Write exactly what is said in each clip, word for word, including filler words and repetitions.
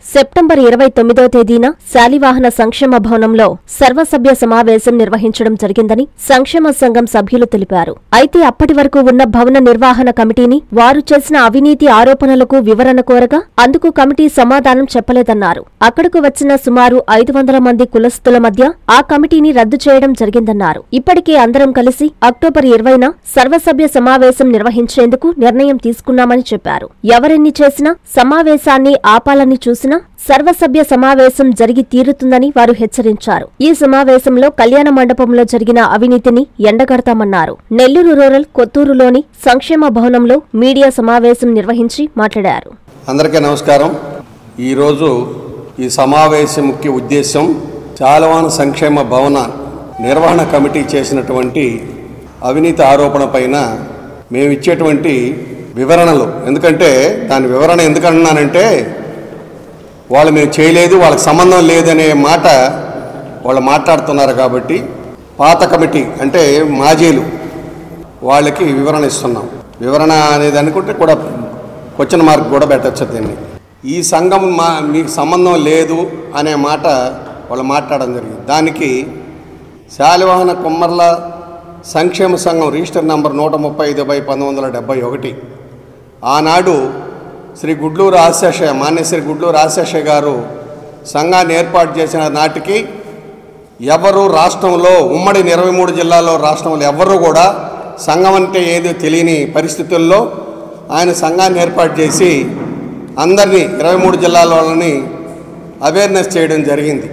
September ఇరవై తొమ్మిదో తేదీన శాలివాహన సంక్షేమ భవనంలో సర్వసభ్య సమావేశం నిర్వహించడం జరిగిందని సంక్షేమ సంఘం సభ్యులు తెలిపారు. అయితే అప్పటి వరకు ఉన్న భవన నిర్వహణ కమిటీని వారు చేసిన అవినీతి ఆరోపణలకు వివరణ కోరగా అందుకు కమిటీ సమాధానం చెప్పలేదన్నారు. అక్కడకు వచ్చిన సుమారు ఐదు వందల మంది కులస్తుల మధ్య ఆ కమిటీని రద్దు చేయడం జరిగిందన్నారు. ఇప్పటికే అందరం కలిసి అక్టోబర్ ఇరవైన సర్వసభ్య సమావేశం నిర్వహించేందుకు నిర్ణయం తీసుకున్నామని చెప్పారు. ఎవరెన్ని చేసినా సమావేశాన్ని ఆపాలని చూసినా సర్వసభ్య సమావేశం జరిగి తీరుతుందని వారు హెచ్చరించారు. ఈ సమావేశంలో కళ్యాణ మండపంలో జరిగిన అవినీతిని ఎండగడతామన్నారు. నెల్లూరు రూరల్ కొత్తూరులోని సంక్షేమ భవనంలో మీడియా సమావేశం నిర్వహించి మాట్లాడారు. అందరికీ నమస్కారం. ఈరోజు ఈ సమావేశం ముఖ్య ఉద్దేశం శాలివాహన సంక్షేమ భవన నిర్వహణ కమిటీ చేసినటువంటి అవినీతి ఆరోపణ పైన మేము ఇచ్చేటువంటి వివరణలు. ఎందుకంటే దాని వివరణ ఎందుకన్నానంటే వాళ్ళు మేము చేయలేదు, వాళ్ళకి సంబంధం లేదనే మాట వాళ్ళు మాట్లాడుతున్నారు. కాబట్టి పాత కమిటీ అంటే మాజీలు వాళ్ళకి వివరణ ఇస్తున్నాం. వివరణ అనేది అనుకుంటే కూడా క్వశ్చన్ మార్క్ కూడా పెట్టచ్చు. దీన్ని ఈ సంఘం మా మీకు సంబంధం లేదు అనే మాట వాళ్ళు మాట్లాడడం జరిగింది. దానికి శాలివాహన కుమ్మర్ల సంక్షేమ సంఘం రిజిస్టర్ నంబర్ నూట ముప్పై ఐదు బై పంతొమ్మిది వందల డెబ్బై ఒకటి ఆనాడు శ్రీ గుడ్లూరు ఆశేషయ్య మాన్య శ్రీ గుడ్లూరు ఆశేషయ్య గారు సంఘాన్ని ఏర్పాటు చేసిన నాటికి ఎవరు రాష్ట్రంలో ఉమ్మడి ఇరవై మూడు జిల్లాలో రాష్ట్రంలో ఎవరు కూడా సంఘం అంటే ఏదో తెలియని పరిస్థితుల్లో ఆయన సంఘాన్ని ఏర్పాటు చేసి అందరినీ ఇరవై మూడు జిల్లాలని అవేర్నెస్ చేయడం జరిగింది.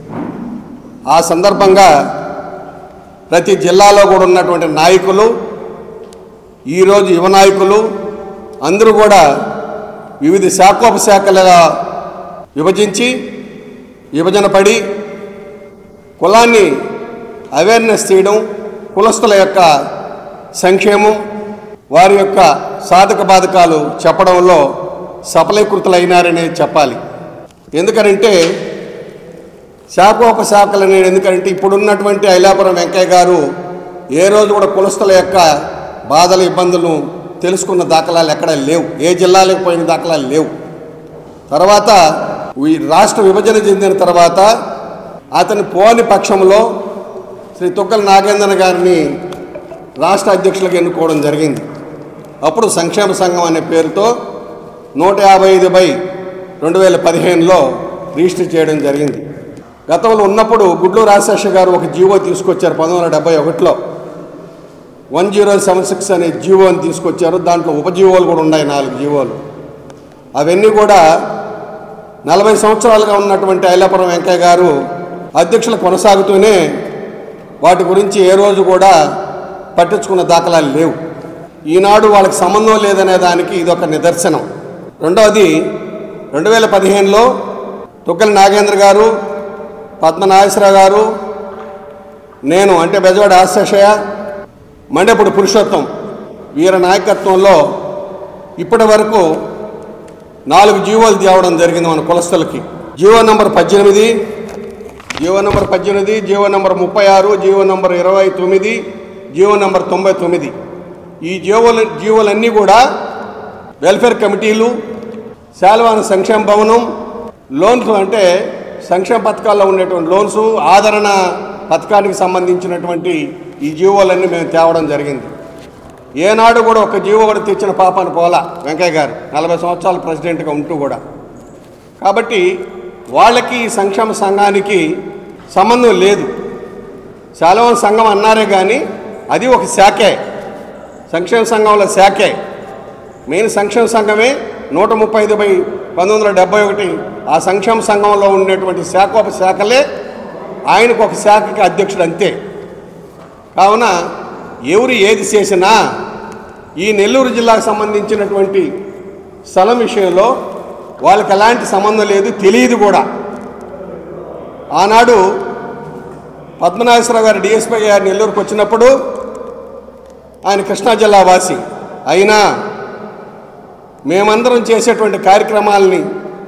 ఆ సందర్భంగా ప్రతి జిల్లాలో కూడా ఉన్నటువంటి నాయకులు, ఈరోజు యువ నాయకులు అందరూ కూడా వివిధ శాఖోపశాఖలుగా విభజించి విభజన పడి కులాన్ని అవేర్నెస్ చేయడం, కులస్తుల యొక్క సంక్షేమం, వారి యొక్క సాధక బాధకాలు చెప్పడంలో సఫలీకృతులైనారనే చెప్పాలి. ఎందుకనంటే శాఖోపశాఖలు అనేది ఎందుకంటే ఇప్పుడున్నటువంటి ఐలాపురం వెంకయ్య గారు ఏ రోజు కూడా కులస్తుల యొక్క బాధలు ఇబ్బందులు తెలుసుకున్న దాఖలాలు ఎక్కడ లేవు. ఏ జిల్లాలకు పోయిన దాఖలాలు లేవు. తర్వాత ఈ రాష్ట్ర విభజన చెందిన తర్వాత అతని పోని పక్షంలో శ్రీ తుగ్గల నాగేంద్ర గారిని రాష్ట్ర అధ్యక్షులుగా ఎన్నుకోవడం జరిగింది. అప్పుడు సంక్షేమ సంఘం అనే పేరుతో నూట యాభై ఐదు బై రెండు వేల పదిహేనులో రిజిస్టర్ చేయడం జరిగింది. గతంలో ఉన్నప్పుడు గుడ్లూరు ఆశేషయ్య గారు ఒక జీవో తీసుకొచ్చారు. పంతొమ్మిది వందల డెబ్బై ఒకటిలో వన్ జీరో సెవెన్ సిక్స్ అనే జీవోని తీసుకొచ్చారు. దాంట్లో ఉపజీవోలు కూడా ఉన్నాయి, నాలుగు జీవోలు. అవన్నీ కూడా నలభై సంవత్సరాలుగా ఉన్నటువంటి ఐలాపురం వెంకయ్య గారు అధ్యక్షులు కొనసాగుతూనే వాటి గురించి ఏ రోజు కూడా పట్టించుకున్న దాఖలాలు లేవు. ఈనాడు వాళ్ళకి సంబంధం లేదనే దానికి ఇదొక నిదర్శనం. రెండవది రెండు వేల పదిహేనులో తుగ్గల నాగేంద్ర గారు, పద్మనాభేశ్వరరావు గారు, నేను అంటే బెజవాడ ఆశేషయ్య, మండేపూడి పురుషోత్తం వీర నాయకత్వంలో ఇప్పటి వరకు నాలుగు జీవోలు తేవడం జరిగింది మన కులస్తులకి. జీవో నంబర్ పద్దెనిమిది, జీవో నంబర్ పద్దెనిమిది జీవో నంబర్ ముప్పై ఆరు, జీవో నంబర్ ఇరవై తొమ్మిది, జీవో నంబర్ తొంభై తొమ్మిది. ఈ జీవోలు జీవోలన్నీ కూడా వెల్ఫేర్ కమిటీలు, శాలివాహన సంక్షేమ భవనం, లోన్స్ అంటే సంక్షేమ పథకాల్లో ఉండేటువంటి లోన్స్, ఆదరణ పథకానికి సంబంధించినటువంటి ఈ జీవోలన్నీ మేము తేవడం జరిగింది. ఏనాడు కూడా ఒక జీవో కూడా తెచ్చిన పాపాను పోలా వెంకయ్య గారు నలభై సంవత్సరాల ప్రెసిడెంట్గా ఉంటూ కూడా. కాబట్టి వాళ్ళకి సంక్షేమ సంఘానికి సంబంధం లేదు. శాలివాహన సంఘం అన్నారే కానీ అది ఒక శాఖే, సంక్షేమ సంఘంలో శాఖే. మెయిన్ సంక్షేమ సంఘమే నూట ముప్పై ఐదు బై పంతొమ్మిది వందల డెబ్బై ఒకటి ఆ సంక్షేమ సంఘంలో ఉండేటువంటి శాఖోప శాఖలే ఆయనకు ఒక శాఖకి అధ్యక్షుడు అంతే. కావున ఎవరు ఏది చేసినా ఈ నెల్లూరు జిల్లాకు సంబంధించినటువంటి స్థలం విషయంలో వాళ్ళకి ఎలాంటి సంబంధం లేదు, తెలియదు కూడా. ఆనాడు పద్మనాభేశ్వరరావు గారు డిఎస్పీ గారు నెల్లూరుకు వచ్చినప్పుడు ఆయన కృష్ణా జిల్లా వాసి అయినా మేమందరం చేసేటువంటి కార్యక్రమాలని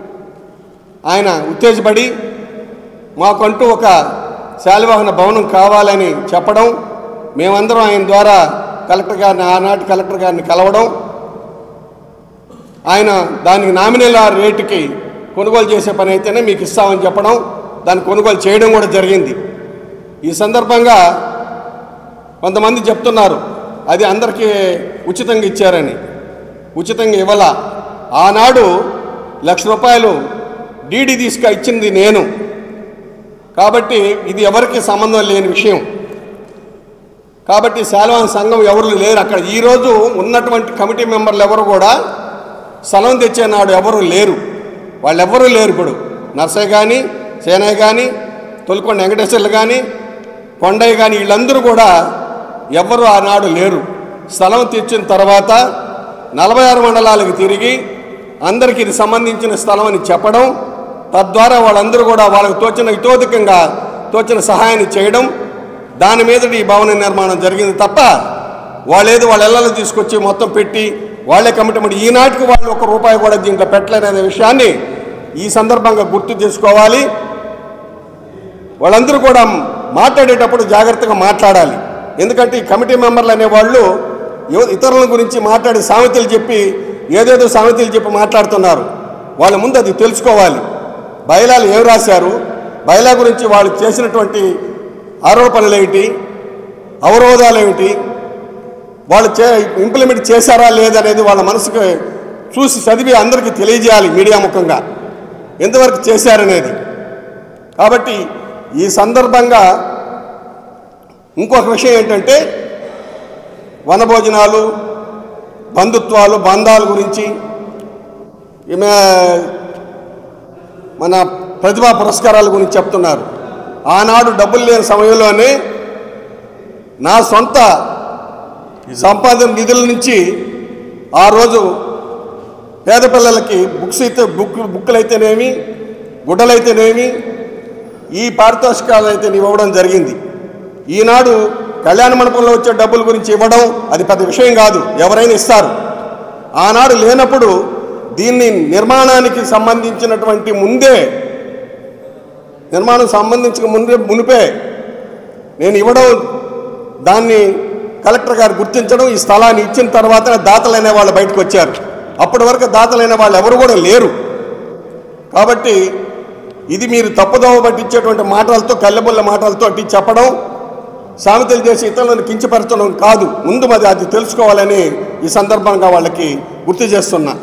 ఆయన ఉత్తేజపడి మాకంటూ ఒక శాలివాహన భవనం కావాలని చెప్పడం, మేమందరం ఆయన ద్వారా కలెక్టర్ గారిని ఆనాటి కలెక్టర్ గారిని కలవడం, ఆయన దానికి నామినల్ రేటుకి కొనుగోలు చేసే పని అయితేనే మీకు ఇస్తామని చెప్పడం, దాన్ని కొనుగోలు చేయడం కూడా జరిగింది. ఈ సందర్భంగా కొంతమంది చెప్తున్నారు అది అందరికీ ఉచితంగా ఇచ్చారని. ఉచితంగా ఇవ్వాల. ఆనాడు లక్ష రూపాయలు డీడీ తీసుకు ఇచ్చింది నేను. కాబట్టి ఇది ఎవరికి సంబంధం లేని విషయం. కాబట్టి శాలివాహన సంఘం ఎవరు లేరు అక్కడ. ఈరోజు ఉన్నటువంటి కమిటీ మెంబర్లు ఎవరు కూడా స్థలం తెచ్చే నాడు ఎవరు లేరు. వాళ్ళెవ్వరూ లేరు. ఇప్పుడు నర్సయ్య కానీ, సేనయ్య కానీ, తొలికొండ వెంకటేశ్వర్లు కానీ, కొండయ్య కానీ వీళ్ళందరూ కూడా ఎవ్వరూ ఆనాడు లేరు. స్థలం తెచ్చిన తర్వాత నలభై ఆరు మండలాలకు తిరిగి అందరికీ ఇది సంబంధించిన స్థలం అని చెప్పడం, తద్వారా వాళ్ళందరూ కూడా వాళ్ళకు తోచిన ఇతోధికంగా తోచిన సహాయాన్ని చేయడం, దాని మీద ఈ భవన నిర్మాణం జరిగింది తప్ప వాళ్ళేదో వాళ్ళ ఇళ్లలో తీసుకొచ్చి మొత్తం పెట్టి వాళ్ళే కమిటీ ఈనాటికి వాళ్ళు ఒక రూపాయి కూడా దీంట్లో పెట్టలేదనే విషయాన్ని ఈ సందర్భంగా గుర్తు చేసుకోవాలి. వాళ్ళందరూ కూడా మాట్లాడేటప్పుడు జాగ్రత్తగా మాట్లాడాలి. ఎందుకంటే ఈ కమిటీ మెంబర్లు అనేవాళ్ళు ఇతరుల గురించి మాట్లాడి సామెతలు చెప్పి ఏదేదో సామెతలు చెప్పి మాట్లాడుతున్నారు. వాళ్ళ ముందు అది తెలుసుకోవాలి. బైలాలు ఏం రాశారు, బైలా గురించి వాళ్ళు చేసినటువంటి ఆరోపణలు ఏమిటి, అవరోధాలు ఏమిటి, వాళ్ళు చే ఇంప్లిమెంట్ చేశారా లేదనేది వాళ్ళ మనసుకు చూసి చదివి అందరికీ తెలియజేయాలి మీడియా ముఖంగా ఎంతవరకు చేశారనేది. కాబట్టి ఈ సందర్భంగా ఇంకొక విషయం ఏంటంటే వనభోజనాలు, బంధుత్వాలు, బంధాల గురించి ఈమె మన ప్రతిభా పురస్కారాల గురించి చెప్తున్నారు. ఆనాడు డబ్బులు లేని సమయంలోనే నా సొంత సంపాదన నిధుల నుంచి ఆ రోజు పేద పిల్లలకి బుక్స్ అయితే బుక్ బుక్కులు అయితేనేమి, గుడ్డలైతేనేమి, ఈ పారితోషికాలు అయితే ఇవ్వడం జరిగింది. ఈనాడు కళ్యాణ మండపంలో వచ్చే డబ్బుల గురించి ఇవ్వడం అది పెద్ద విషయం కాదు, ఎవరైనా ఇస్తారు. ఆనాడు లేనప్పుడు దీన్ని నిర్మాణానికి సంబంధించినటువంటి ముందే నిర్మాణం సంబంధించిన ముందే మునిపే నేను ఇవ్వడం, దాన్ని కలెక్టర్ గారు గుర్తించడం, ఈ స్థలాన్ని ఇచ్చిన తర్వాత దాతలైన వాళ్ళు బయటకు వచ్చారు. అప్పటి వరకు దాతలైన వాళ్ళు ఎవరు కూడా లేరు. కాబట్టి ఇది మీరు తప్పుదోవ పట్టించేటువంటి మాటలతో, కళ్ళబుల్ల మాటలతో చెప్పడం, సామెతలు చేసి ఇతరులను కించపరచడం కాదు. ముందు మరి అది తెలుసుకోవాలని ఈ సందర్భంగా వాళ్ళకి గుర్తు చేస్తున్నా.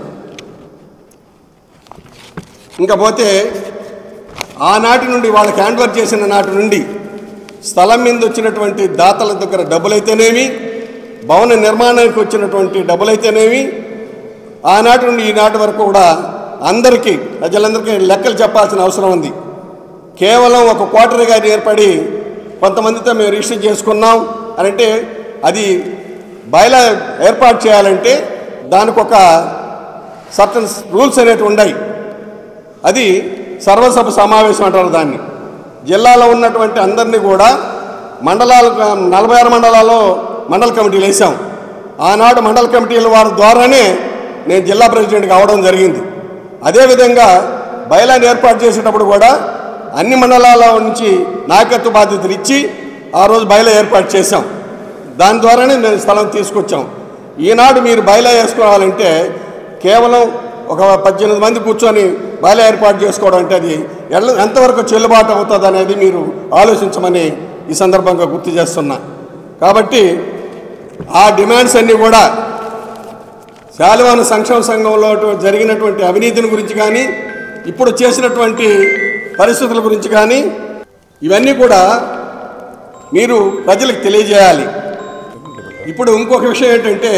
ఇంకా పోతే ఆనాటి నుండి వాళ్ళకి హ్యాండ్ ఓవర్ చేసిన నాటి నుండి స్థలం మీద వచ్చినటువంటి దాతల దగ్గర డబ్బులైతేనేమి, భవన నిర్మాణానికి వచ్చినటువంటి డబ్బులైతేనేమి, ఆనాటి నుండి ఈనాటి వరకు కూడా అందరికీ ప్రజలందరికీ లెక్కలు చెప్పాల్సిన అవసరం ఉంది. కేవలం ఒక క్వార్టర్గా ఏర్పడి కొంతమందితో మేము రిజిస్టర్ చేసుకున్నాం అని అంటే అది బయలా ఏర్పాటు చేయాలంటే దానికి ఒక సర్టన్ రూల్స్ అనేవి ఉన్నాయి. అది సర్వసభ సమావేశం అంటారు దాన్ని. జిల్లాలో ఉన్నటువంటి అందరినీ కూడా మండలాలు నలభై ఆరు మండలాల్లో మండల కమిటీలు వేసాం. ఆనాడు మండల కమిటీల వారి ద్వారానే నేను జిల్లా ప్రెసిడెంట్గా అవడం జరిగింది. అదేవిధంగా బయలాన్ని ఏర్పాటు చేసేటప్పుడు కూడా అన్ని మండలాల నుంచి నాయకత్వ బాధ్యతలు ఇచ్చి ఆ రోజు బయలా ఏర్పాటు చేశాం. దాని ద్వారానే నేను స్థలం తీసుకొచ్చాం. ఈనాడు మీరు బయలా వేసుకోవాలంటే కేవలం ఒక పద్దెనిమిది మంది కూర్చొని బయలా ఏర్పాటు చేసుకోవడం అంటే అది ఎంతవరకు చెల్లుబాటు అవుతుంది అనేది మీరు ఆలోచించమని ఈ సందర్భంగా గుర్తు చేస్తున్నా. కాబట్టి ఆ డిమాండ్స్ అన్నీ కూడా శాలివాహన సంక్షేమ సంఘంలో జరిగినటువంటి అవినీతిని గురించి కానీ, ఇప్పుడు చేసినటువంటి పరిస్థితుల గురించి కానీ ఇవన్నీ కూడా మీరు ప్రజలకు తెలియజేయాలి. ఇప్పుడు ఇంకొక విషయం ఏంటంటే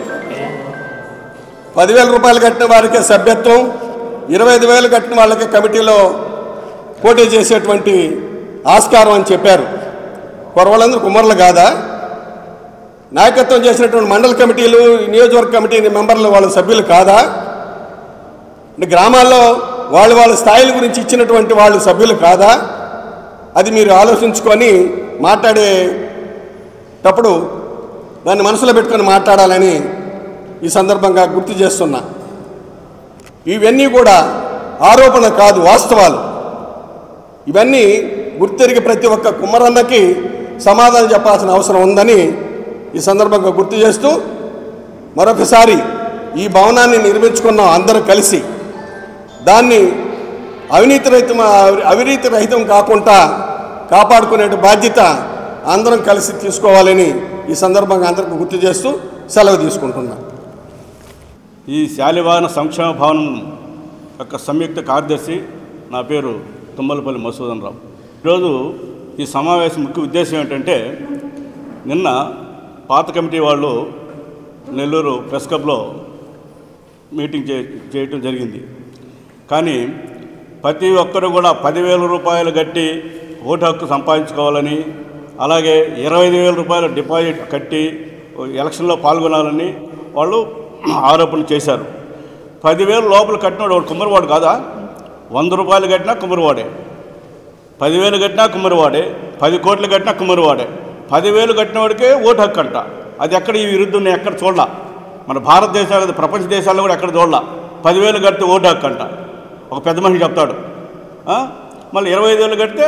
పదివేల రూపాయలు కట్టిన వారికి సభ్యత్వం, ఇరవై ఐదు వేలు కట్టిన వాళ్ళకి కమిటీలో పోటీ చేసేటువంటి ఆస్కారం అని చెప్పారు. కుర్రవాళ్ళందరూ కుమ్మర్లు కాదా? నాయకత్వం చేసినటువంటి మండల కమిటీలు, నియోజకవర్గ కమిటీ మెంబర్లు వాళ్ళ సభ్యులు కాదా? అంటే గ్రామాల్లో వాళ్ళు వాళ్ళ స్థాయిల గురించి ఇచ్చినటువంటి వాళ్ళు సభ్యులు కాదా? అది మీరు ఆలోచించుకొని మాట్లాడేటప్పుడు దాన్ని మనసులో పెట్టుకొని మాట్లాడాలని ఈ సందర్భంగా గుర్తు చేస్తున్నా. ఇవన్నీ కూడా ఆరోపణ కాదు, వాస్తవాలు. ఇవన్నీ గుర్తెరిగి ప్రతి ఒక్క కుమ్మరన్నకి సమాధానం చెప్పాల్సిన అవసరం ఉందని ఈ సందర్భంగా గుర్తు చేస్తూ మరొకసారి ఈ భవనాన్ని నిర్మించుకున్నాం అందరూ కలిసి. దాన్ని అవినీతి రహితం అవినీతి రహితం కాకుండా కాపాడుకునే బాధ్యత అందరం కలిసి తీసుకోవాలని ఈ సందర్భంగా అందరికీ గుర్తు చేస్తూ సెలవు తీసుకుంటున్నాను. ఈ శాలివాహన సంక్షేమ భవనం యొక్క సంయుక్త కార్యదర్శి నా పేరు తుమ్మలపల్లి మసూదన్ రావు. ఈరోజు ఈ సమావేశం ముఖ్య ఉద్దేశం ఏంటంటే, నిన్న పాత కమిటీ వాళ్ళు నెల్లూరు ప్రెస్ క్లబ్లో మీటింగ్ చే చేయటం జరిగింది. కానీ ప్రతి ఒక్కరు కూడా పదివేల రూపాయలు కట్టి ఓటు హక్కు సంపాదించుకోవాలని, అలాగే ఇరవై ఐదు వేల రూపాయల డిపాజిట్ కట్టి ఎలక్షన్లో పాల్గొనాలని వాళ్ళు ఆరోపణ చేశారు. పదివేలు లోపల కట్టినాడు వాడు కుమ్మరివాడు కాదా? వంద రూపాయలు కట్టినా కుమ్మరివాడే, పదివేలు కట్టినా కుమ్మరివాడే, పది కోట్లు కట్టినా కుమ్మరివాడే. పదివేలు కట్టిన వాడికే ఓటు హక్కు అంట. అది ఎక్కడ ఈ విరుద్ధం ఎక్కడ చూడాల, మన భారతదేశాలు ప్రపంచ దేశాల్లో కూడా ఎక్కడ చూడాల. పదివేలు కడితే ఓటు హక్కు అంట ఒక పెద్ద మనిషి చెప్తాడు. మళ్ళీ ఇరవై ఐదు వేలు కడితే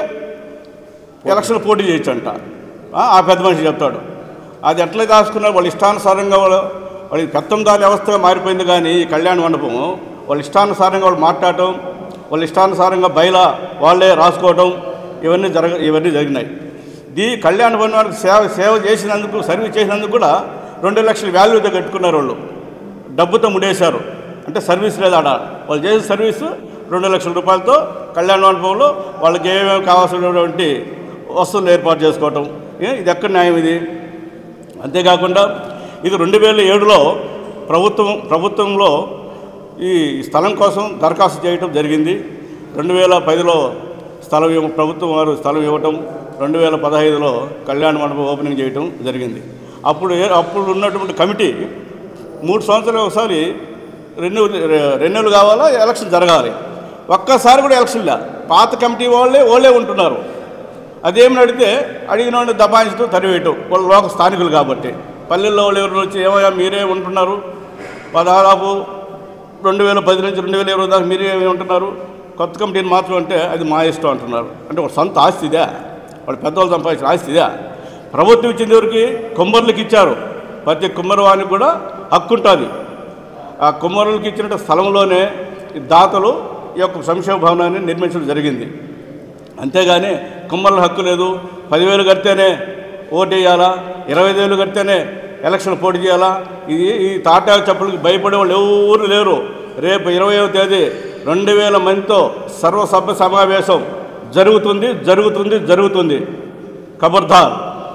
ఎలక్షన్ పోటీ చేయొచ్చు అంట ఆ పెద్ద మనిషి చెప్తాడు. అది ఎట్లా దాచుకున్నారు? వాళ్ళ ఇష్టానుసారంగా వాళ్ళు వాళ్ళకి పెత్తందారి వ్యవస్థగా మారిపోయింది. కానీ ఈ కళ్యాణ మండపం వాళ్ళ ఇష్టానుసారంగా వాళ్ళు మాట్లాడటం, వాళ్ళ ఇష్టానుసారంగా బయలా వాళ్ళే రాసుకోవడం, ఇవన్నీ జరగ ఇవన్నీ జరిగినాయి. ఈ కళ్యాణ మండపానికి సేవ సేవ చేసినందుకు, సర్వీస్ చేసినందుకు కూడా రెండు లక్షల వాల్యూతో కట్టుకున్నారు. వాళ్ళు డబ్బుతో ముడేశారు. అంటే సర్వీస్ లేదు ఆడ. వాళ్ళు చేసిన సర్వీసు రెండు లక్షల రూపాయలతో కళ్యాణ మండపంలో వాళ్ళకి ఏమేమి కావాల్సినటువంటి వస్తువులు ఏర్పాటు చేసుకోవటం, ఇది ఎక్కడ న్యాయం ఇది? అంతేకాకుండా ఇది రెండు వేల ఏడులో ప్రభుత్వం ప్రభుత్వంలో ఈ స్థలం కోసం దరఖాస్తు చేయటం జరిగింది. రెండు వేల పదిలో స్థలం ఇవ్వ ప్రభుత్వం వారు స్థలం ఇవ్వటం, రెండు వేల పదహైదులో కళ్యాణ మండపం ఓపెనింగ్ చేయటం జరిగింది. అప్పుడు అప్పుడు ఉన్నటువంటి కమిటీ మూడు సంవత్సరాలు ఒకసారి రెన్యూ రెన్యూలు కావాలా, ఎలక్షన్ జరగాలి. ఒక్కసారి కూడా ఎలక్షన్ లే. పాత కమిటీ వాళ్ళే వాళ్ళే ఉంటున్నారు. అదేమని అడిగితే అడిగిన వాడిని దబాయించడం, తరివేయటం. వాళ్ళు లోక స్థానికులు కాబట్టి. పల్లెల్లో వాళ్ళు ఎవరు వచ్చి ఏమయ్యా మీరే ఉంటున్నారు, దాదాపు రెండు వేల పది నుంచి రెండు వేల ఇరవై దాకా మీరే ఏమి ఉంటున్నారు, కొత్త కమిటీని మాత్రం అంటే అది మా ఇష్టం అంటున్నారు. అంటే వాళ్ళ సొంత ఆస్తి ఇదే, వాళ్ళు పెద్దవాళ్ళు సంపాదించిన ఆస్తి ఇదే. ప్రభుత్వం ఇచ్చింది ఎవరికి? కుమ్మరులకు ఇచ్చారు. ప్రతి కుమ్మరవానికి కూడా హక్కు ఉంటుంది. ఆ కుమ్మరులకు ఇచ్చిన స్థలంలోనే దాతలు ఈ యొక్క సంక్షేమ భవనాన్ని నిర్మించడం జరిగింది. అంతేగాని కుమ్మరుల హక్కు లేదు, పదివేలు కడితేనే ఓటు వేయాలా, ఇరవై ఐదు వేలు కడితేనే ఎలక్షన్ పోటీ చేయాలా, ఇది ఈ తాటా చెప్పులకి భయపడే వాళ్ళు ఎవరు లేరు. రేపు ఇరవైవ తేదీ రెండు వేల మందితో సర్వసభ్య సమావేశం జరుగుతుంది జరుగుతుంది జరుగుతుంది ఖబర్దార్.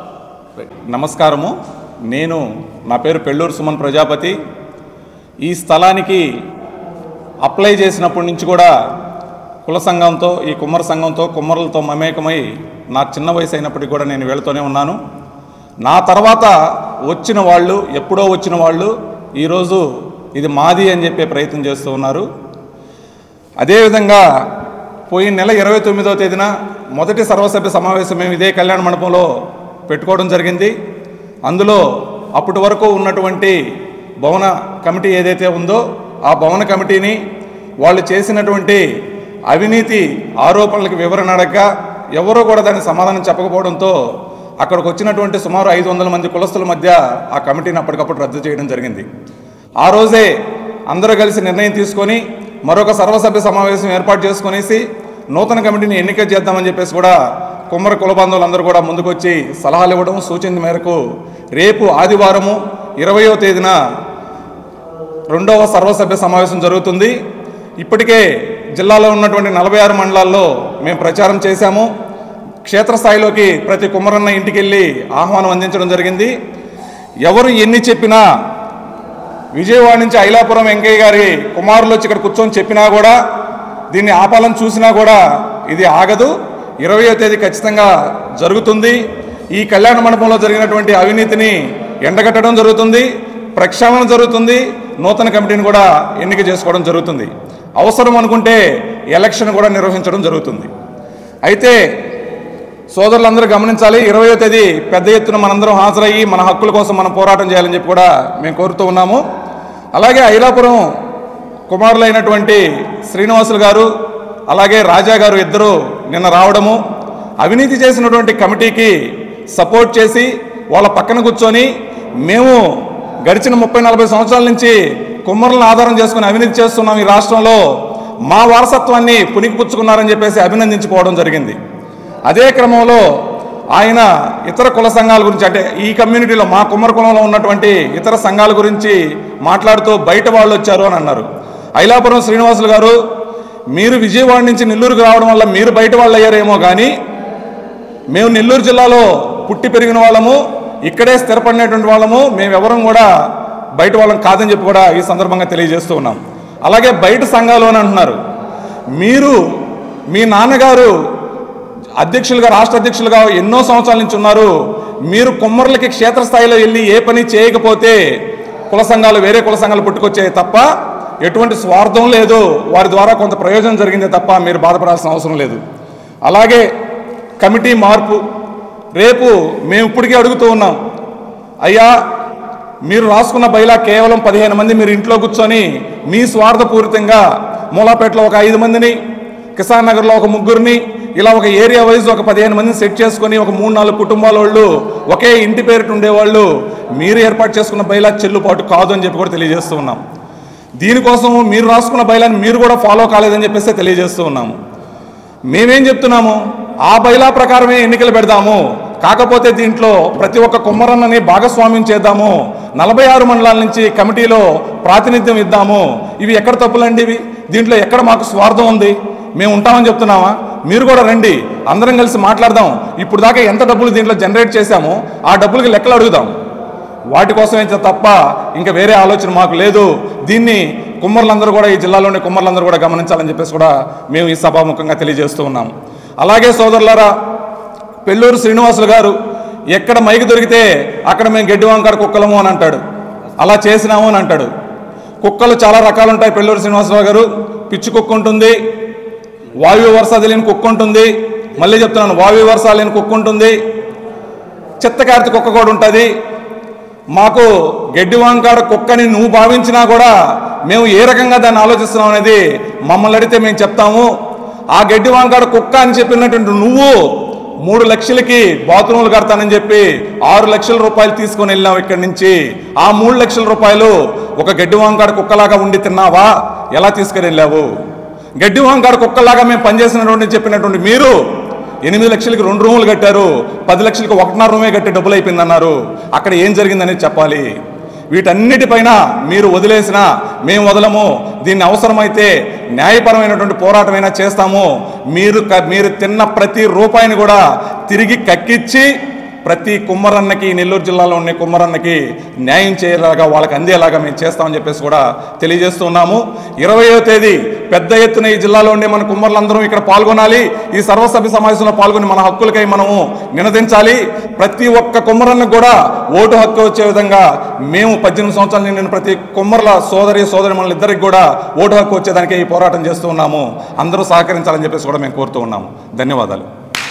నమస్కారము. నేను నా పేరు పెళ్ళూరు సుమన్ ప్రజాపతి. ఈ స్థలానికి అప్లై చేసినప్పటి నుంచి కూడా కుల సంఘంతో, ఈ కుమ్మర సంఘంతో, కుమ్మరులతో మమేకమై నా చిన్న వయసు అయినప్పటికీ కూడా నేను వెళుతూనే ఉన్నాను. నా తర్వాత వచ్చిన వాళ్ళు, ఎప్పుడో వచ్చిన వాళ్ళు ఈరోజు ఇది మాది అని చెప్పే ప్రయత్నం చేస్తూ ఉన్నారు. అదేవిధంగా పోయిన నెల ఇరవై తొమ్మిదవ తేదీన మొదటి సర్వసభ్య సమావేశం మేము ఇదే కళ్యాణ మండపంలో పెట్టుకోవడం జరిగింది. అందులో అప్పటి వరకు ఉన్నటువంటి భవన కమిటీ ఏదైతే ఉందో ఆ భవన కమిటీని వాళ్ళు చేసినటువంటి అవినీతి ఆరోపణలకు వివరణ అడగగా ఎవరో కూడా దానికి సమాధానం చెప్పకపోవడంతో అక్కడికి వచ్చినటువంటి సుమారు ఐదు వందల మంది కులస్తుల మధ్య ఆ కమిటీని అప్పటికప్పుడు రద్దు చేయడం జరిగింది. ఆ రోజే అందరూ కలిసి నిర్ణయం తీసుకొని మరొక సర్వసభ్య సమావేశం ఏర్పాటు చేసుకునేసి నూతన కమిటీని ఎన్నిక చేద్దామని చెప్పేసి కూడా కుమ్మర కుల బంధువులందరూ కూడా ముందుకొచ్చి సలహాలు ఇవ్వడం, సూచన మేరకు రేపు ఆదివారము ఇరవయో తేదీన రెండవ సర్వసభ్య సమావేశం జరుగుతుంది. ఇప్పటికే జిల్లాలో ఉన్నటువంటి నలభై ఆరు మండలాల్లో మేము ప్రచారం చేశాము. క్షేత్రస్థాయిలోకి ప్రతి కుమ్మరన్న ఇంటికి వెళ్ళి ఆహ్వానం అందించడం జరిగింది. ఎవరు ఎన్ని చెప్పినా, విజయవాడ నుంచి ఐలాపురం వెంకయ్య గారి కుమారులు వచ్చి ఇక్కడ కూర్చొని చెప్పినా కూడా, దీన్ని ఆపాలని చూసినా కూడా ఇది ఆగదు. ఇరవయో తేదీ ఖచ్చితంగా జరుగుతుంది. ఈ కళ్యాణ మండపంలో జరిగినటువంటి అవినీతిని ఎండగట్టడం జరుగుతుంది, ప్రక్షాళన జరుగుతుంది, నూతన కమిటీని కూడా ఎన్నిక చేసుకోవడం జరుగుతుంది. అవసరం అనుకుంటే ఎలక్షన్ కూడా నిర్వహించడం జరుగుతుంది. అయితే సోదరులందరూ గమనించాలి, ఇరవయో తేదీ పెద్ద ఎత్తున మనందరం హాజరయ్యి మన హక్కుల కోసం మనం పోరాటం చేయాలని చెప్పి కూడా మేము కోరుతూ ఉన్నాము. అలాగే ఐలాపురం కుమారులైనటువంటి శ్రీనివాసులు గారు అలాగే రాజా గారు ఇద్దరు నిన్న రావడము, అవినీతి చేసినటువంటి కమిటీకి సపోర్ట్ చేసి వాళ్ళ పక్కన కూర్చొని మేము గడిచిన ముప్పై నలభై సంవత్సరాల నుంచి కుమ్మరులను ఆధారం చేసుకుని అవినీతి చేస్తున్నాం ఈ రాష్ట్రంలో, మా వారసత్వాన్ని పుణికిపుచ్చుకున్నారని చెప్పేసి అభినందించుకోవడం జరిగింది. అదే క్రమంలో ఆయన ఇతర కుల సంఘాల గురించి, అంటే ఈ కమ్యూనిటీలో మా కుమ్మర కులంలో ఉన్నటువంటి ఇతర సంఘాల గురించి మాట్లాడుతూ బయట వాళ్ళు వచ్చారు అని అన్నారు. ఐలాపురం శ్రీనివాసులు గారు, మీరు విజయవాడ నుంచి నెల్లూరుకు రావడం వల్ల మీరు బయట వాళ్ళు అయ్యారేమో, కానీ మేము నెల్లూరు జిల్లాలో పుట్టి పెరిగిన వాళ్ళము, ఇక్కడే స్థిరపడినటువంటి వాళ్ళము, మేమెవరం కూడా బయట వాళ్ళం కాదని చెప్పి కూడా ఈ సందర్భంగా తెలియజేస్తూ ఉన్నాం. అలాగే బయట సంఘాలు అని అంటున్నారు. మీరు మీ నాన్నగారు అధ్యక్షులుగా, రాష్ట్ర అధ్యక్షులుగా ఎన్నో సంవత్సరాల నుంచి ఉన్నారు. మీరు కుమ్మరులకి క్షేత్రస్థాయిలో వెళ్ళి ఏ పని చేయకపోతే కుల సంఘాలు, వేరే కుల సంఘాలు పుట్టుకొచ్చాయి తప్ప ఎటువంటి స్వార్థం లేదు, వారి ద్వారా కొంత ప్రయోజనం జరిగిందే తప్ప మీరు బాధపడాల్సిన అవసరం లేదు. అలాగే కమిటీ మార్పు, రేపు మేము ఇప్పటికే అడుగుతూ ఉన్నాం, అయ్యా మీరు రాసుకున్న బైలా కేవలం పదిహేను మంది మీరు ఇంట్లో కూర్చొని మీ స్వార్థపూరితంగా మూలాపేటలో ఒక ఐదు మందిని, కిసాన్ నగర్లో ఒక ముగ్గురిని, ఇలా ఒక ఏరియా వైజ్ ఒక పదిహేను మందిని సెట్ చేసుకొని ఒక మూడు నాలుగు కుటుంబాల వాళ్ళు ఒకే ఇంటి పేరిట ఉండేవాళ్ళు మీరు ఏర్పాటు చేసుకున్న బైలా చెల్లుబాటు కాదు అని చెప్పి కూడా తెలియజేస్తూ ఉన్నాం. దీనికోసం మీరు రాసుకున్న బైలాని మీరు కూడా ఫాలో కాలేదని చెప్పేసి తెలియజేస్తూ ఉన్నాము. మేమేం చెప్తున్నాము, ఆ బైలా ప్రకారమే ఎన్నికలు పెడదాము, కాకపోతే దీంట్లో ప్రతి ఒక్క కుమ్మరన్నని భాగస్వామ్యం చేద్దాము, నలభై ఆరు మండలాల నుంచి కమిటీలో ప్రాతినిధ్యం ఇద్దాము. ఇవి ఎక్కడ తప్పులండి? ఇవి దీంట్లో ఎక్కడ మాకు స్వార్థం ఉంది? మేము ఉంటామని చెప్తున్నామా? మీరు కూడా రండి, అందరం కలిసి మాట్లాడదాం. ఇప్పుడు దాకా ఎంత డబ్బులు దీంట్లో జనరేట్ చేశామో ఆ డబ్బులకి లెక్కలు అడుగుదాం. వాటి కోసమే తప్ప ఇంకా వేరే ఆలోచన మాకు లేదు. దీన్ని కుమ్మర్లందరూ కూడా, ఈ జిల్లాలోని కుమ్మర్లందరూ కూడా గమనించాలని చెప్పేసి కూడా మేము ఈ సభాముఖంగా తెలియజేస్తూ ఉన్నాం. అలాగే సోదరులారా, పెళ్ళూరు శ్రీనివాసులు గారు ఎక్కడ మైకి దొరికితే అక్కడ మేము గడ్డి వంకాడ కుక్కలము అని అంటాడు. అలా చేసినాము అని అంటాడు. కుక్కలు చాలా రకాలు ఉంటాయి పెళ్ళూరు శ్రీనివాసరావు గారు. పిచ్చి కుక్క ఉంటుంది, వాయు వర్ష లేని కుక్క ఉంటుంది, మళ్ళీ చెప్తున్నాను వాయు వర్ష లేని కుక్క ఉంటుంది, చిత్తకార్తి కుక్క కూడా ఉంటుంది. మాకు గడ్డి వంకాడ కుక్కని నువ్వు భావించినా కూడా మేము ఏ రకంగా దాన్ని ఆలోచిస్తున్నాం అనేది మమ్మల్ని అడిగితే మేము చెప్తాము. ఆ గడ్డి వంకాడ కుక్క అని చెప్పినటువంటి నువ్వు మూడు లక్షలకి బాత్రూములు కడతానని చెప్పి ఆరు లక్షల రూపాయలు తీసుకొని వెళ్ళావు ఇక్కడి నుంచి. ఆ మూడు లక్షల రూపాయలు ఒక గడ్డి వంకాడ కుక్కలాగా ఉండి తిన్నావా? ఎలా తీసుకుని వెళ్ళావు? గడ్డి వంకాడ కుక్కలాగా మేము పనిచేసినటువంటి చెప్పినటువంటి మీరు ఎనిమిది లక్షలకి రెండు రూములు కట్టారు, పది లక్షలకి ఒకటిన్నర రూమే కట్టి డబ్బులు అయిపోయిందన్నారు. అక్కడ ఏం జరిగిందనేది చెప్పాలి. వీటన్నిటిపైన మీరు వదిలేసినా మేము వదలము. దీన్ని అవసరమైతే న్యాయపరమైనటువంటి పోరాటమైనా చేస్తాము. మీరు మీరు తిన్న ప్రతి రూపాయిని కూడా తిరిగి కక్కిచ్చి ప్రతి కుమ్మరన్నకి, నెల్లూరు జిల్లాలో ఉన్న కుమ్మరన్నకి న్యాయం చేయలాగా, వాళ్ళకి అందేలాగా మేము చేస్తామని చెప్పేసి కూడా తెలియజేస్తున్నాము. ఇరవయో తేదీ పెద్ద ఎత్తున ఈ జిల్లాలో ఉండే మన కుమ్మరులందరం ఇక్కడ పాల్గొనాలి. ఈ సర్వసభ్య సమావేశంలో పాల్గొని మన హక్కులకై మనము నినదించాలి. ప్రతి ఒక్క కుమ్మరన్నకు కూడా ఓటు హక్కు వచ్చే విధంగా మేము పద్దెనిమిది సంవత్సరాలు నిండిన ప్రతి కుమ్మరుల సోదరి సోదరి మనల్ ఇద్దరికి కూడా ఓటు హక్కు వచ్చేదానికి ఈ పోరాటం చేస్తూ ఉన్నాము. అందరూ సహకరించాలని చెప్పేసి కూడా మేము కోరుతూ ఉన్నాము. ధన్యవాదాలు.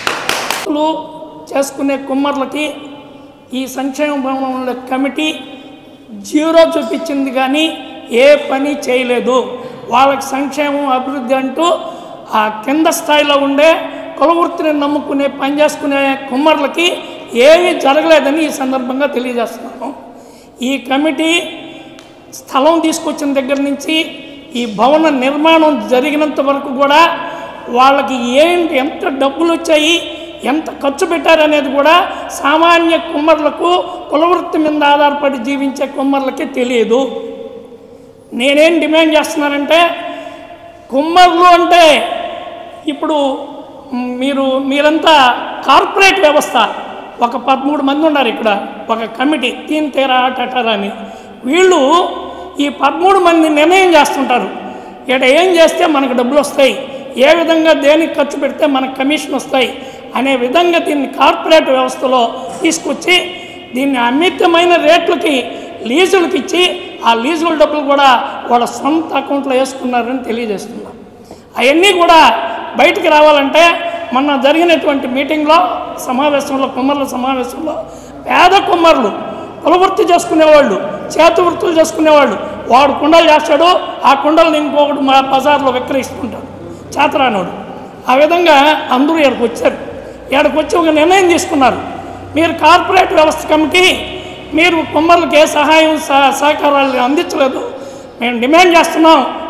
చేసుకునే కుమ్మర్లకి ఈ సంక్షేమ భవనంలో కమిటీ జీరో చూపించింది, కానీ ఏ పని చేయలేదు. వాళ్ళకి సంక్షేమం, అభివృద్ధి అంటూ ఆ కింద స్థాయిలో ఉండే కులవృత్తిని నమ్ముకునే పని చేసుకునే కుమ్మర్లకి ఏమీ జరగలేదని ఈ సందర్భంగా తెలియజేస్తున్నాను. ఈ కమిటీ స్థలం తీసుకొచ్చిన దగ్గర నుంచి ఈ భవన నిర్మాణం జరిగినంత వరకు కూడా వాళ్ళకి ఏంటి, ఎంత డబ్బులు వచ్చాయి, ఎంత ఖర్చు పెట్టారనేది కూడా సామాన్య కుమ్మర్లకు, కులవృత్తి మీద ఆధారపడి జీవించే కుమ్మర్లకి తెలియదు. నేనేం డిమాండ్ చేస్తున్నానంటే, కుమ్మర్లు అంటే ఇప్పుడు మీరు మీరంతా కార్పొరేట్ వ్యవస్థ, ఒక పదమూడు మంది ఉన్నారు ఇక్కడ, ఒక కమిటీ తీన్ తేరా టటారా అని. వీళ్ళు ఈ పదమూడు మంది నిర్ణయం చేస్తుంటారు, ఇక్కడ ఏం చేస్తే మనకు డబ్బులు వస్తాయి, ఏ విధంగా దేనికి ఖర్చు పెడితే మనకు కమిషన్ వస్తాయి అనే విధంగా దీన్ని కార్పొరేట్ వ్యవస్థలో తీసుకొచ్చి దీన్ని అమితమైన రేట్లకి లీజులకి ఇచ్చి ఆ లీజుల డబ్బులు కూడా వాళ్ళ సొంత అకౌంట్లో వేసుకున్నారని తెలియజేస్తున్నారు. అవన్నీ కూడా బయటికి రావాలంటే మొన్న జరిగినటువంటి మీటింగ్లో, సమావేశంలో, కుమ్మర్ల సమావేశంలో పేద కుమ్మర్లు, కులవృత్తి చేసుకునేవాళ్ళు, చేతి వృత్తులు చేసుకునేవాళ్ళు, వాడు కుండలు చేస్తాడు, ఆ కుండలు ఇంకొకటి మా బజార్లో విక్రయిస్తుంటాడు చేతరానోడు. ఆ విధంగా అందరూ ఇక్కడికి వచ్చారు. ఇక్కడికి వచ్చి ఒక నిర్ణయం తీసుకున్నారు, మీరు కార్పొరేట్ వ్యవస్థ కమిటీ మీరు కుమ్మర్లకు ఏ సహాయం సహకారాలు అందించలేదు, మేము డిమాండ్ చేస్తున్నాం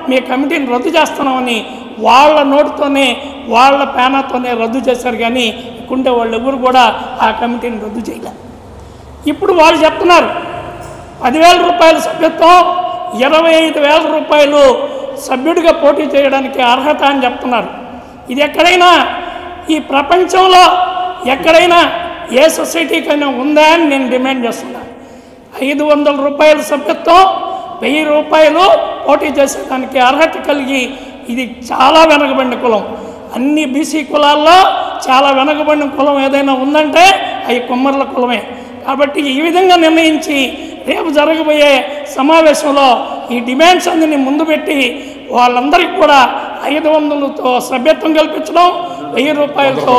మీ కమిటీని రద్దు చేస్తున్నామని వాళ్ళ నోటితోనే వాళ్ళ పేనాతోనే రద్దు చేశారు. కానీ ఇక్కడుండే వాళ్ళు ఎవరు కూడా ఆ కమిటీని రద్దు చేయలే. ఇప్పుడు వాళ్ళు చెప్తున్నారు పదివేల రూపాయల సభ్యత్వం, ఇరవై ఐదు వేల రూపాయలు సభ్యుడిగా పోటీ చేయడానికి అర్హత అని చెప్తున్నారు. ఇది ఎక్కడైనా ఈ ప్రపంచంలో ఎక్కడైనా ఏ సొసైటీకైనా ఉందా అని నేను డిమాండ్ చేస్తున్నాను. ఐదు వందల రూపాయల సభ్యత్వం, వెయ్యి రూపాయలు పోటీ చేసేదానికి అర్హత కలిగి ఇది చాలా వెనకబడిన కులం. అన్ని బీసీ కులాల్లో చాలా వెనకబడిన కులం ఏదైనా ఉందంటే అవి కుమ్మర్ల కులమే. కాబట్టి ఈ విధంగా నిర్ణయించి రేపు జరగబోయే సమావేశంలో ఈ డిమాండ్స్ అన్ని ముందు పెట్టి వాళ్ళందరికీ కూడా ఐదు వందలతో సభ్యత్వం కల్పించడం, వెయ్యి రూపాయలతో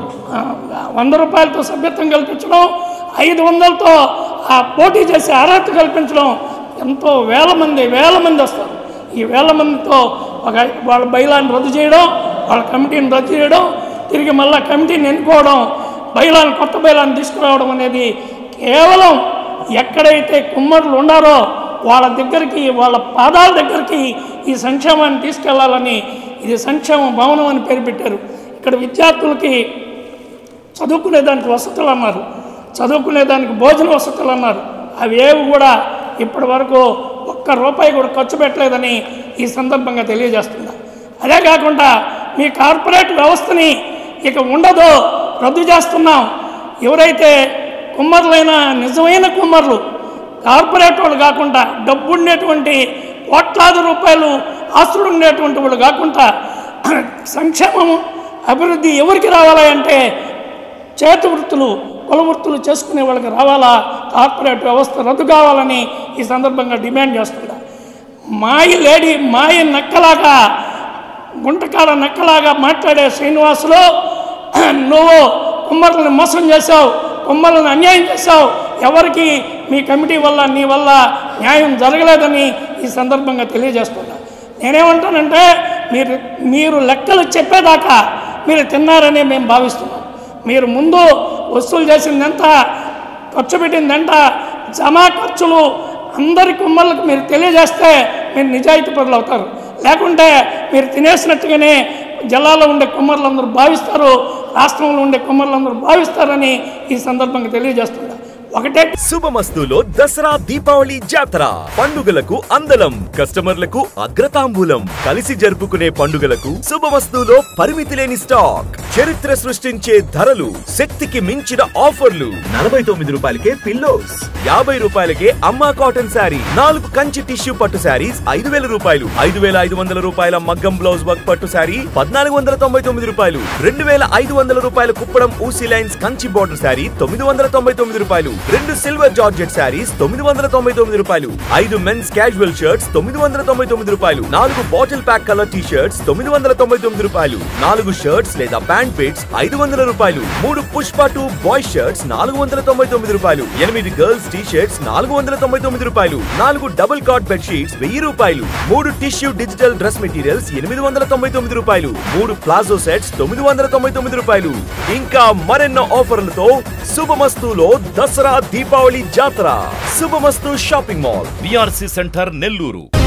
వంద రూపాయలతో సభ్యత్వం కల్పించడం, ఐదు వందలతో ఆ పోటీ చేసే అర్హత కల్పించడం. ఎంతో వేల మంది వేల మంది వస్తారు. ఈ వేల మందితో ఒక వాళ్ళ బైలాన్ని రద్దు చేయడం, వాళ్ళ కమిటీని రద్దు చేయడం, తిరిగి మళ్ళీ కమిటీని ఎన్నుకోవడం, బైలాన్ని కొత్త బైలాన్ని తీసుకురావడం అనేది కేవలం ఎక్కడైతే కుమ్మరులు ఉండారో వాళ్ళ దగ్గరికి, వాళ్ళ పాదాల దగ్గరికి ఈ సంక్షేమాన్ని తీసుకెళ్లాలని ఇది సంక్షేమ భవనం అని పేరు పెట్టారు. ఇక్కడ విద్యార్థులకి చదువుకునేదానికి వసతులు అన్నారు, చదువుకునేదానికి భోజన వసతులు అన్నారు. అవి ఏవి కూడా ఇప్పటి వరకు ఒక్క రూపాయి కూడా ఖర్చు పెట్టలేదని ఈ సందర్భంగా తెలియజేస్తున్నా. అదే కాకుండా మీ కార్పొరేట్ వ్యవస్థని ఇక ఉండదో రద్దు చేస్తున్నాం. ఎవరైతే కుమ్మరులైన నిజమైన కుమ్మరులు, కార్పొరేట్ వాళ్ళు కాకుండా డబ్బు ఉండేటువంటి కోట్లాది రూపాయలు ఆస్తులు ఉండేటువంటి వాళ్ళు కాకుండా సంక్షేమం అభివృద్ధి ఎవరికి రావాలి అంటే చేతి వృత్తులు, కుల వృత్తులు చేసుకునే వాళ్ళకి రావాలా. కార్పొరేట్ వ్యవస్థ రద్దు కావాలని ఈ సందర్భంగా డిమాండ్ చేస్తున్నా. మాయి లేడీ మాయి నక్కలాగా, గుంటకాల నక్కలాగా మాట్లాడే శ్రీనివాసులు, నువ్వు కుమ్మరులను మోసం చేశావు, కుమ్మరులను అన్యాయం చేశావు, ఎవరికి మీ కమిటీ వల్ల నీ వల్ల న్యాయం జరగలేదని ఈ సందర్భంగా తెలియజేస్తున్నా. నేనేమంటానంటే మీరు మీరు లెక్కలు చెప్పేదాకా మీరు తిన్నారని మేము భావిస్తున్నాం. మీరు ముందు వసూలు చేసిందంత, ఖర్చు పెట్టిందంట, జమా ఖర్చులు అందరి కుమ్మర్లకు మీరు తెలియజేస్తే మీరు నిజాయితీ పరులు అవుతారు. లేకుంటే మీరు తినేసినట్టుగానే జిల్లాలో ఉండే కుమ్మరులందరూ భావిస్తారు, రాష్ట్రంలో ఉండే కుమ్మరులందరూ భావిస్తారని ఈ సందర్భంగా తెలియజేస్తున్నారు. ఒకటే శుభమస్తులో దసరా దీపావళి జాతర పండుగలకు అందలం, కస్టమర్లకు అగ్రతాంబూలం. కలిసి జరుపుకునే పండుగలకు శుభమస్తులో పరిమితి లేని స్టాక్, చరిత్ర సృష్టించే ధరలు, శక్తికి మించిన ఆఫర్లు. నలభై తొమ్మిది రూపాయలకే పిల్లోస్, యాభై రూపాయలకే అమ్మా కాటన్ శారీ, నాలుగు కంచి టిష్యూ పట్టు శారీస్ ఐదు వేల రూపాయలు, ఐదు వేల ఐదు వందల రూపాయల మగ్గం బ్లౌజ్ వర్క్ పట్టు శారీ పద్నాలుగు వందల తొంభై తొమ్మిది రూపాయలు, రెండు వేల ఐదు వందల రూపాయల కుప్పడం ఊసీ లైన్స్ కంచి బోర్డర్ శారీ తొమ్మిది వందల తొంభై తొమ్మిది రూపాయలు, రెండు సిల్వర్ జార్జెట్ శారీస్ తొమ్మిది వందల తొంభై తొమ్మిది రూపాయలు, ఐదు మెన్స్ క్యాజువల్ షర్ట్స్ తొమ్మిది వందల తొంభై తొమ్మిది రూపాయలు, నాలుగు bottle pack colour T shirts తొమ్మిది వందల తొంభై తొమ్మిది రూపాయలు, నాలుగు షర్ట్స్ లేదా ప్యాంట్ పిట్స్ ఐదు వందల రూపాయలు, మూడు పుష్ప టూ బాయ్ షర్ట్స్ నాలుగు వందల తొంభై తొమ్మిది రూపాయలు, ఎనిమిది గర్ల్స్ టీ షర్ట్స్ నాలుగు వందల తొంభై తొమ్మిది రూపాయలు, నాలుగు డబుల్ కాట్ బెడ్ షీట్స్ వెయ్యి రూపాయలు, మూడు టిష్యూ డిజిటల్ డ్రెస్ మెటీరియల్స్ ఎనిమిది వందల తొంభై తొమ్మిది రూపాయలు, మూడు ప్లాజో సెట్స్ తొమ్మిది వందల తొంభై తొమ్మిది రూపాయలు. ఇంకా మరెన్నో ఆఫర్లతో శుభమస్తులో దసరా దీపావళి జాతర. Subhamasthu shopping mall, BRC centre, Nellore.